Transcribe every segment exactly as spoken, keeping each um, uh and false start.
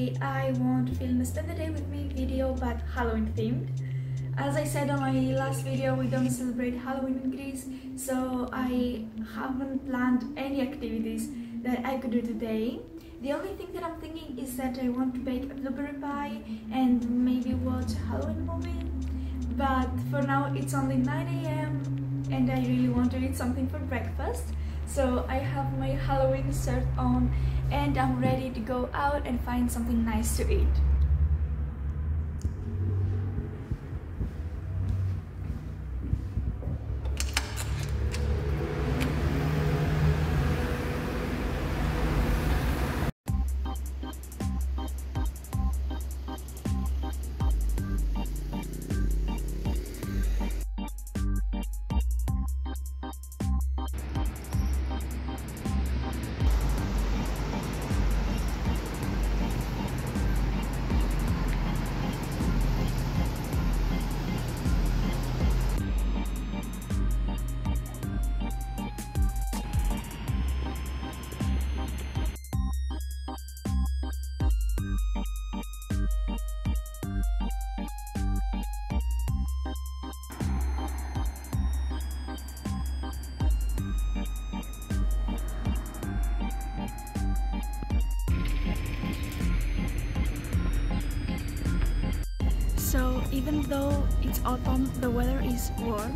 today I want to film a spend the day with me video but Halloween themed. As I said on my last video, we don't celebrate Halloween in Greece, so I haven't planned any activities that I could do today. The only thing that I'm thinking is that I want to bake a blueberry pie and maybe watch a Halloween movie. But for now it's only nine A M and I really want to eat something for breakfast. So I have my Halloween shirt on and I'm ready to go out and find something nice to eat. So even though it's autumn, the weather is warm.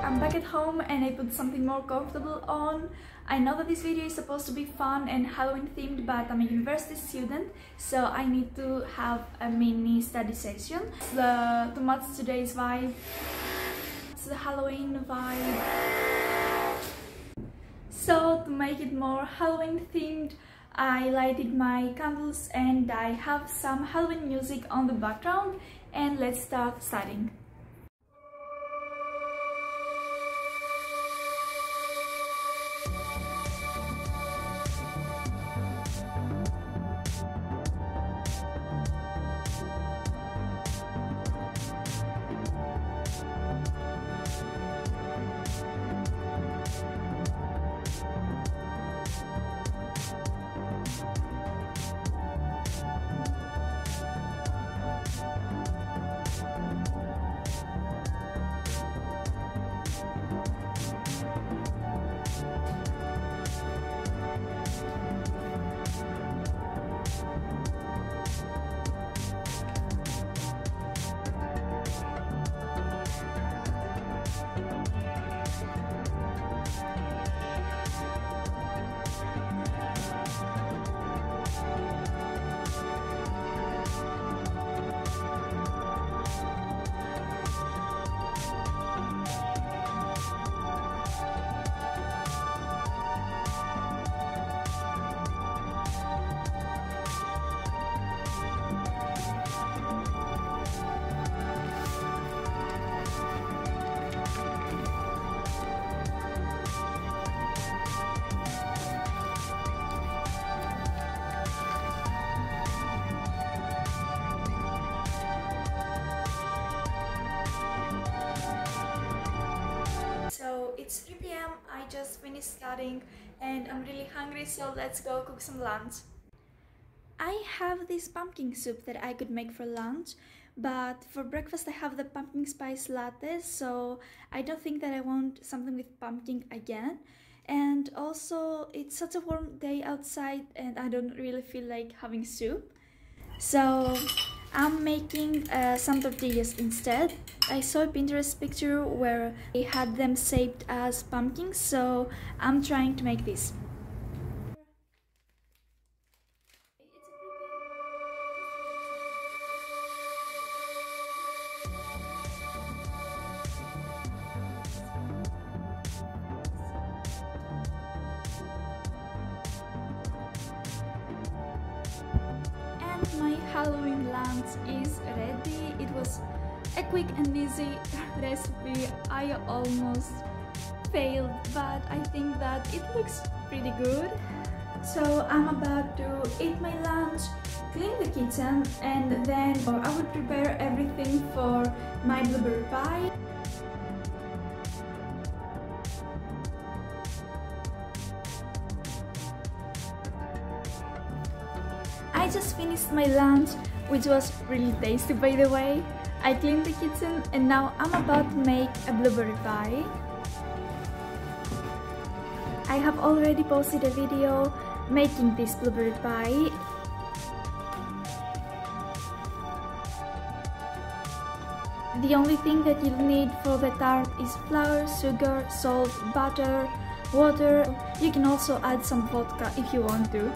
I'm back at home and I put something more comfortable on. I know that this video is supposed to be fun and Halloween themed, but I'm a university student, so I need to have a mini study session. The, to match today's vibe, it's the Halloween vibe. So to make it more Halloween themed, I lighted my candles and I have some Halloween music on the background, and let's start studying. So it's three p m I just finished studying and I'm really hungry, so let's go cook some lunch. I have this pumpkin soup that I could make for lunch, but for breakfast I have the pumpkin spice latte, so I don't think that I want something with pumpkin again. And also it's such a warm day outside and I don't really feel like having soup, so I'm making uh, some tortillas instead. I saw a Pinterest picture where they had them shaped as pumpkins, so I'm trying to make this. My Halloween lunch is ready. It was a quick and easy recipe. I almost failed, but I think that it looks pretty good. So I'm about to eat my lunch, clean the kitchen, and then I will prepare everything for my blueberry pie. I just finished my lunch, which was really tasty, by the way. I cleaned the kitchen and now I'm about to make a blueberry pie. I have already posted a video making this blueberry pie. The only thing that you'll need for the tart is flour, sugar, salt, butter, water. You can also add some vodka if you want to.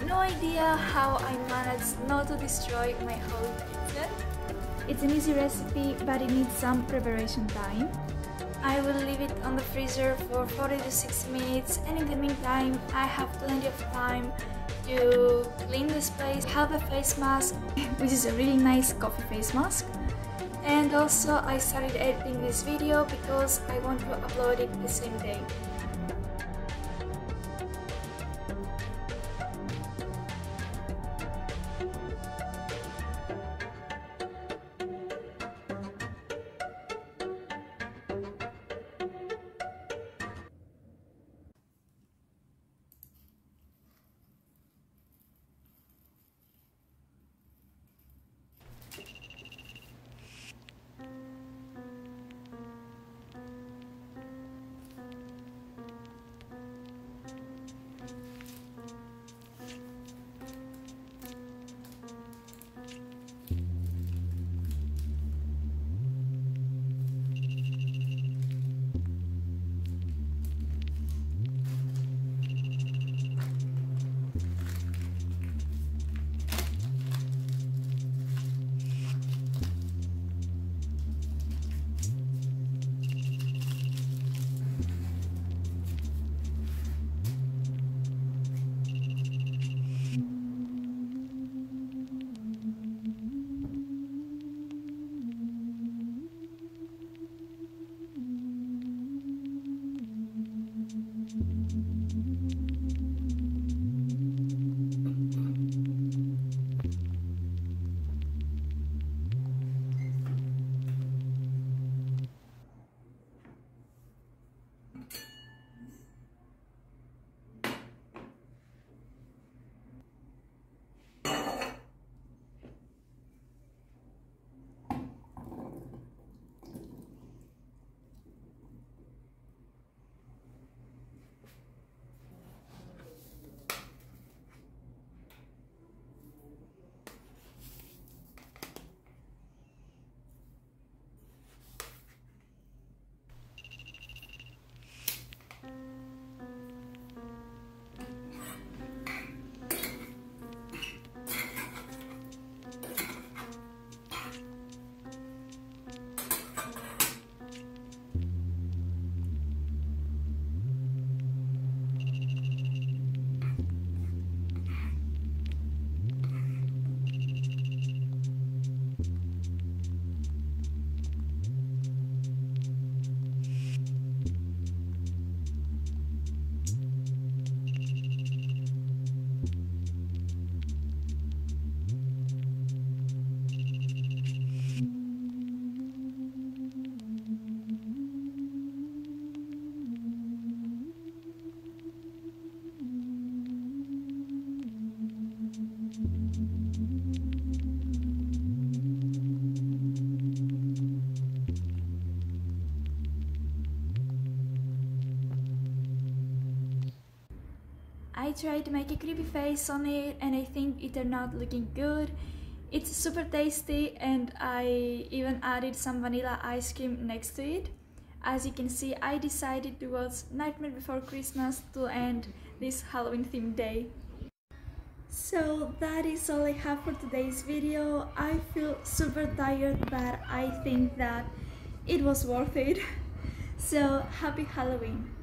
no idea how I managed not to destroy my whole kitchen. It's an easy recipe, but it needs some preparation time. I will leave it on the freezer for forty to sixty minutes, and in the meantime I have plenty of time to clean this place. I have a face mask, which is a really nice coffee face mask. And also I started editing this video because I want to upload it the same day. I tried to make a creepy face on it and I think it turned out looking good. It's super tasty and I even added some vanilla ice cream next to it. As you can see, I decided to watch Nightmare Before Christmas to end this Halloween themed day. So that is all I have for today's video. I feel super tired, but I think that it was worth it. So happy Halloween!